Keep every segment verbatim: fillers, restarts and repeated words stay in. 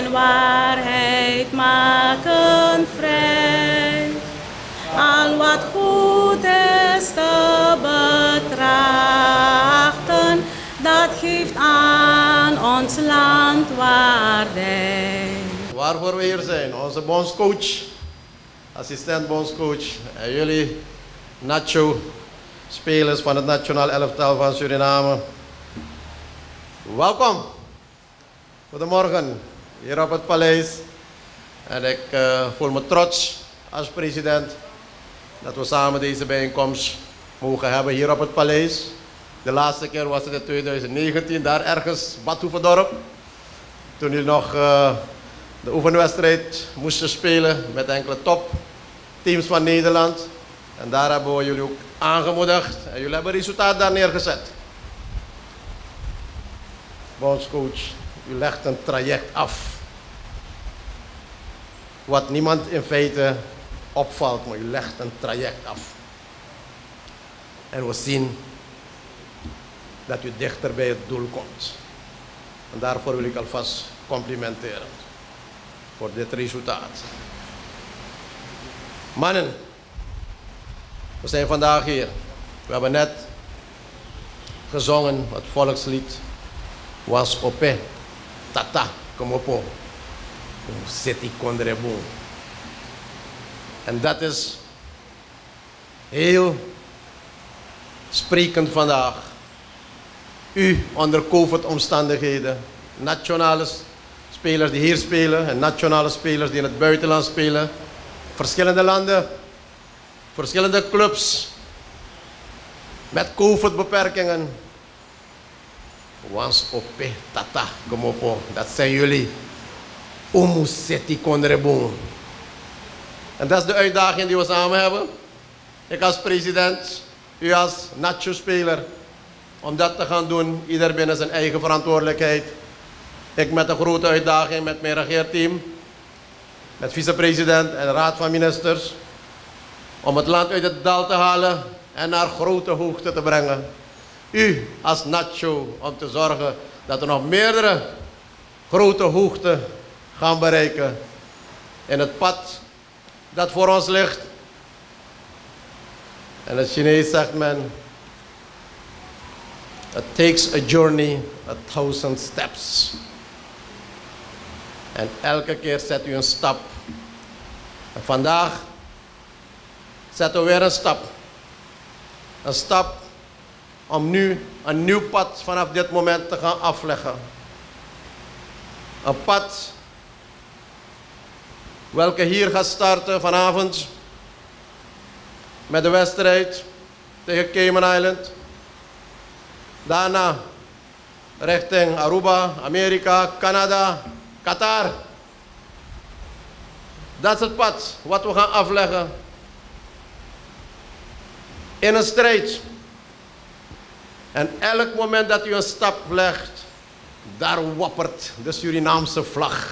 en waarheid maken vrij. Al wat goed is te betrachten, dat geeft aan ons land waardij. Waarvoor we hier zijn, onze bondscoach, assistent bondscoach en jullie Nacho, spelers van het nationaal elftal van Suriname. Welkom. Goedemorgen, hier op het paleis. En ik uh, voel me trots als president dat we samen deze bijeenkomst mogen hebben hier op het paleis. De laatste keer was het in twintig negentien, daar ergens, Badhoevedorp. Toen jullie nog uh, de oefenwedstrijd moesten spelen met enkele topteams van Nederland. En daar hebben we jullie ook aangemoedigd en jullie hebben resultaat daar neergezet. Bondscoach, u legt een traject af. Wat niemand in feite opvalt, maar u legt een traject af. En we zien dat u dichter bij het doel komt. En daarvoor wil ik alvast complimenteren voor dit resultaat. Mannen, we zijn vandaag hier. We hebben net gezongen het volkslied Was Ope, Tata, Komopo, Seti Kondrebo. En dat is heel sprekend vandaag. U onder COVID-omstandigheden, nationale spelers die hier spelen en nationale spelers die in het buitenland spelen, verschillende landen, verschillende clubs met COVID-beperkingen. Was Ope, Tata, Komopo, dat zijn jullie. Omu Seti Kondrebo. En dat is de uitdaging die we samen hebben. Ik als president, u als Nacho-speler, om dat te gaan doen, ieder binnen zijn eigen verantwoordelijkheid. Ik met een grote uitdaging met mijn regeerteam, met vicepresident en raad van ministers, om het land uit het dal te halen en naar grote hoogte te brengen. U als Nacho, om te zorgen dat we nog meerdere grote hoogten gaan bereiken in het pad dat voor ons ligt. En het Chinees zegt men, it takes a journey, a thousand steps. En elke keer zet u een stap. En vandaag zetten we weer een stap. Een stap om nu een nieuw pad vanaf dit moment te gaan afleggen. Een pad welke hier gaat starten vanavond met de wedstrijd tegen Cayman Island. Daarna richting Aruba, Amerika, Canada, Qatar. Dat is het pad wat we gaan afleggen. In een strijd. En elk moment dat u een stap legt, daar wappert de Surinaamse vlag.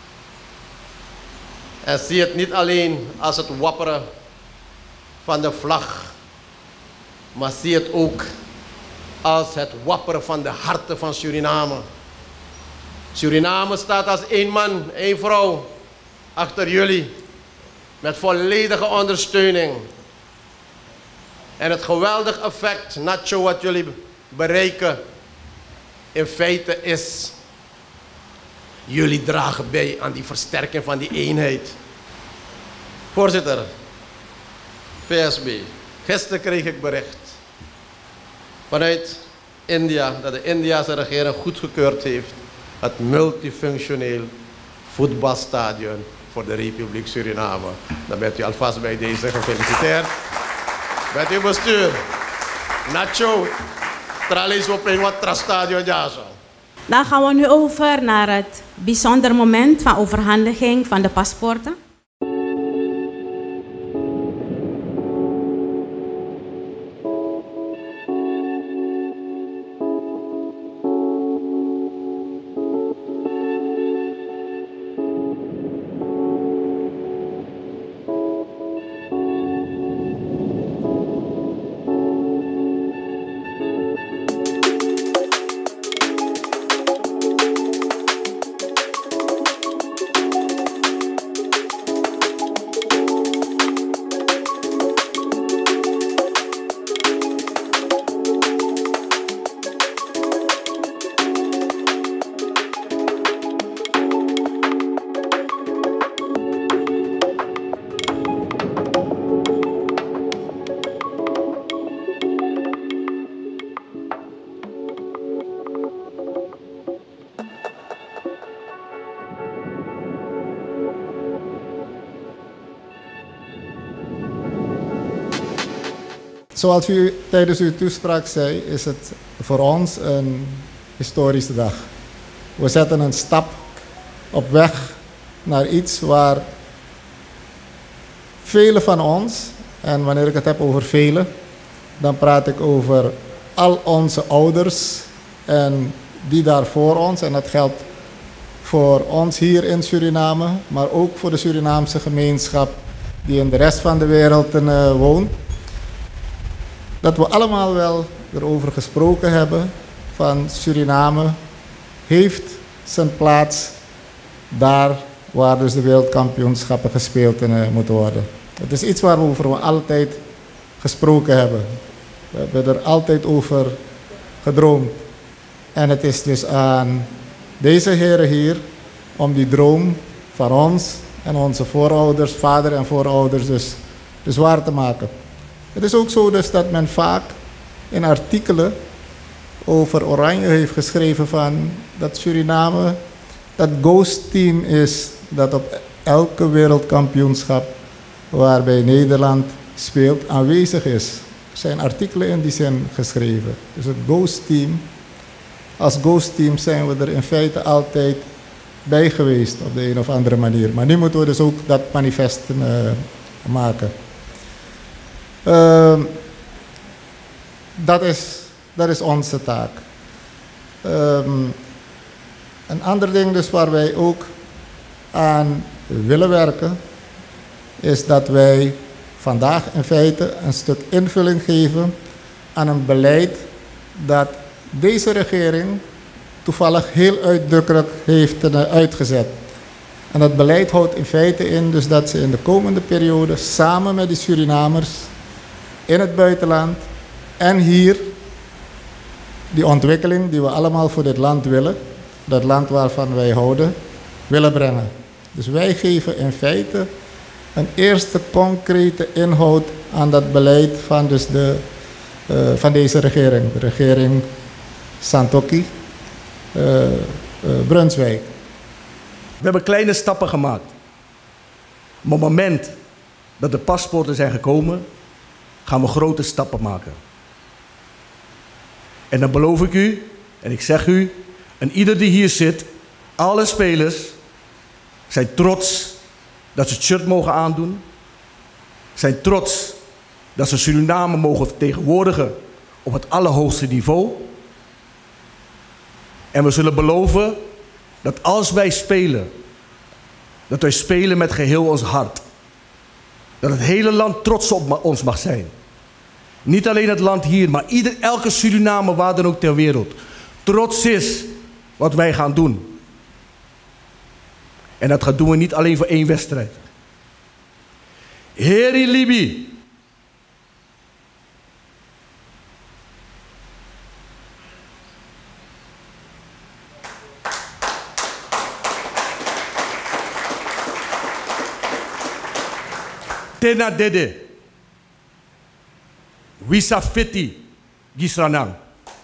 En zie het niet alleen als het wapperen van de vlag, maar zie het ook als het wapperen van de harten van Suriname. Suriname staat als één man, één vrouw achter jullie, met volledige ondersteuning. En het geweldig effect, Nacho, wat jullie bereiken, in feite is, jullie dragen bij aan die versterking van die eenheid. Voorzitter, V S B, gisteren kreeg ik bericht vanuit India dat de Indiase regering goedgekeurd heeft het multifunctioneel voetbalstadion voor de Republiek Suriname. Dan bent u alvast bij deze gefeliciteerd. Met uw bestuur. Nacho, tralis op een wat stadion jaso. Dan gaan we nu over naar het bijzonder moment van overhandiging van de paspoorten. zoals u tijdens uw toespraak zei, is het voor ons een historische dag. We zetten een stap op weg naar iets waar velen van ons, en wanneer ik het heb over velen, dan praat ik over al onze ouders en die daar voor ons, en dat geldt voor ons hier in Suriname, maar ook voor de Surinaamse gemeenschap die in de rest van de wereld uh, woont, dat we allemaal wel erover gesproken hebben van Suriname heeft zijn plaats daar waar dus de wereldkampioenschappen gespeeld uh, moeten worden. Het is iets waarover we altijd gesproken hebben. We hebben er altijd over gedroomd. En het is dus aan deze heren hier om die droom van ons en onze voorouders, vader en voorouders dus, dus waar te maken. Het is ook zo dus dat men vaak in artikelen over Oranje heeft geschreven van dat Suriname dat ghost team is dat op elke wereldkampioenschap waarbij Nederland speelt aanwezig is. Er zijn artikelen in die zin geschreven. Dus het ghost team, als ghost team zijn we er in feite altijd bij geweest op de een of andere manier. Maar nu moeten we dus ook dat manifest uh, maken. Uh, dat, is, dat is onze taak. Um, een ander ding dus waar wij ook aan willen werken, is dat wij vandaag in feite een stuk invulling geven aan een beleid dat deze regering toevallig heel uitdrukkelijk heeft uh, uitgezet. En dat beleid houdt in feite in dus dat ze in de komende periode samen met de Surinamers in het buitenland en hier die ontwikkeling die we allemaal voor dit land willen, dat land waarvan wij houden, willen brengen. Dus wij geven in feite een eerste concrete inhoud aan dat beleid van, dus de, uh, van deze regering, de regering Santokki, uh, uh, Brunswijk. We hebben kleine stappen gemaakt. Maar op het moment dat de paspoorten zijn gekomen, gaan we grote stappen maken. En dan beloof ik u, en ik zeg u, en ieder die hier zit, alle spelers zijn trots dat ze het shirt mogen aandoen. Zijn trots dat ze Suriname mogen vertegenwoordigen op het allerhoogste niveau. En we zullen beloven dat als wij spelen, dat wij spelen met geheel ons hart. Dat het hele land trots op ons mag zijn. Niet alleen het land hier, maar ieder, elke Surinamer waar dan ook ter wereld trots is wat wij gaan doen. En dat gaan doen we niet alleen voor één wedstrijd. Heri Libi. Tena Dede. Wisa Fiti. Gisranang.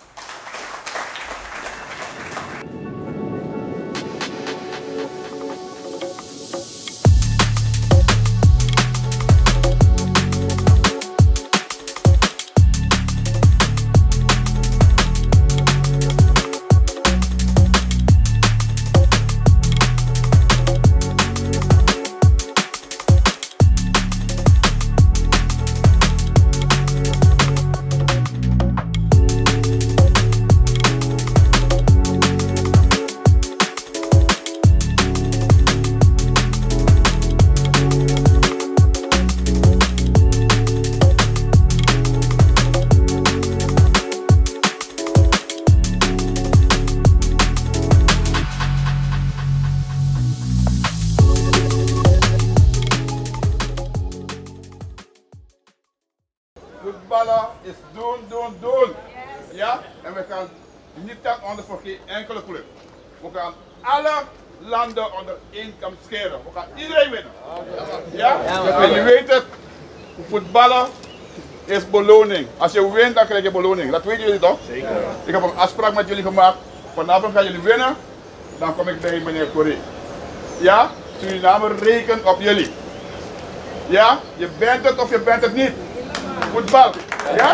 Voetballen is doen, doen, doen. Ja? En we gaan niet dat onder voor geen enkele club. We gaan alle landen onder één kam scheren. We gaan iedereen winnen. Ja? En je weet het, voetballen is beloning. Als je wint, dan krijg je beloning. Dat weten jullie toch? Zeker. Ik heb een afspraak met jullie gemaakt. Vanavond gaan jullie winnen. Dan kom ik bij meneer Corrie. Ja? Suriname rekent op jullie. Ja? Je bent het of je bent het niet. Voetbal. Ja?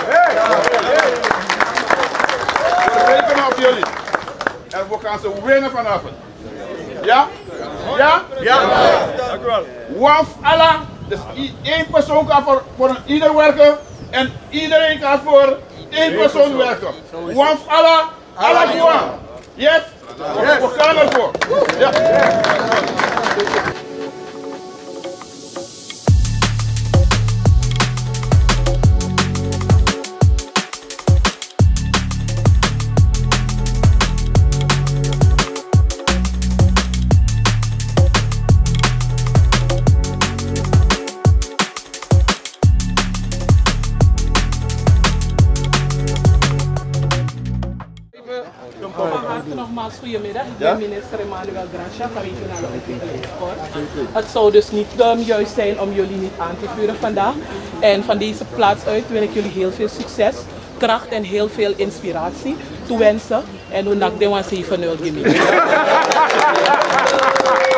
We rekenen op jullie. En we gaan ze winnen vanavond. Ja? Ja? Ja. Dank u wel. Waf Allah. Dus één persoon kan voor, voor ieder werken. En iedereen kan voor één persoon werken. Waf Allah. Allah gewoon. Yes? We gaan ervoor. Ja. Nogmaals, goedemiddag. Ik ben minister Emmanuel Gracia van Regionale Ontwikkelingssport. Het zou dus niet um, juist zijn om jullie niet aan te vuren vandaag. En van deze plaats uit wil ik jullie heel veel succes, kracht en heel veel inspiratie toewensen. En hoe nak de zeven nul